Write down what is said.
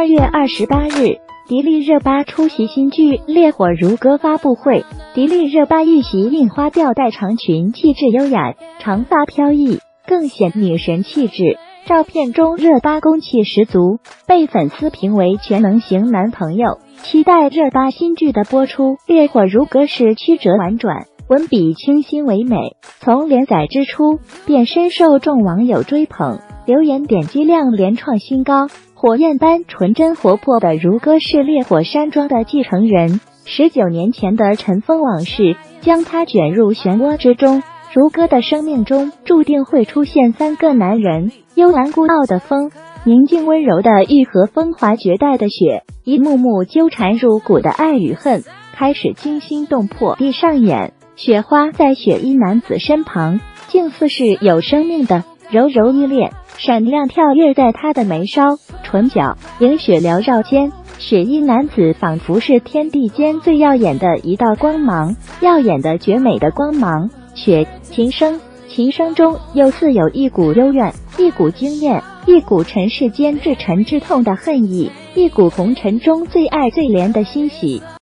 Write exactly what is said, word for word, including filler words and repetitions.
月二十八日，迪丽热巴出席新剧《烈火如歌》发布会。迪丽热巴一袭印花吊带长裙，气质优雅，长发飘逸，更显女神气质。照片中热巴攻气十足，被粉丝评为全能型男朋友。期待热巴新剧的播出。《烈火如歌》是曲折婉转，文笔清新唯美，从连载之初便深受众网友追捧，留言点击量连创新高。火焰般纯真活泼的如歌是烈火山庄的继承人，十九年前的尘封往事将他卷入漩涡之中。如歌的生命中注定会出现三个男人，幽兰孤傲的风，宁静温柔的玉和风华绝代的雪，一幕幕纠缠入骨的爱与恨开始惊心动魄地上演。雪花在雪衣男子身旁，竟似是有生命的，柔柔依恋，闪亮跳跃在他的眉梢、唇角，银雪缭绕间，雪衣男子仿佛是天地间最耀眼的一道光芒，耀眼的绝美的光芒。雪琴声，琴声中又似有一股幽怨，一股惊艳，一股尘世间至沉至痛的恨意，一股红尘中最爱最怜的欣喜。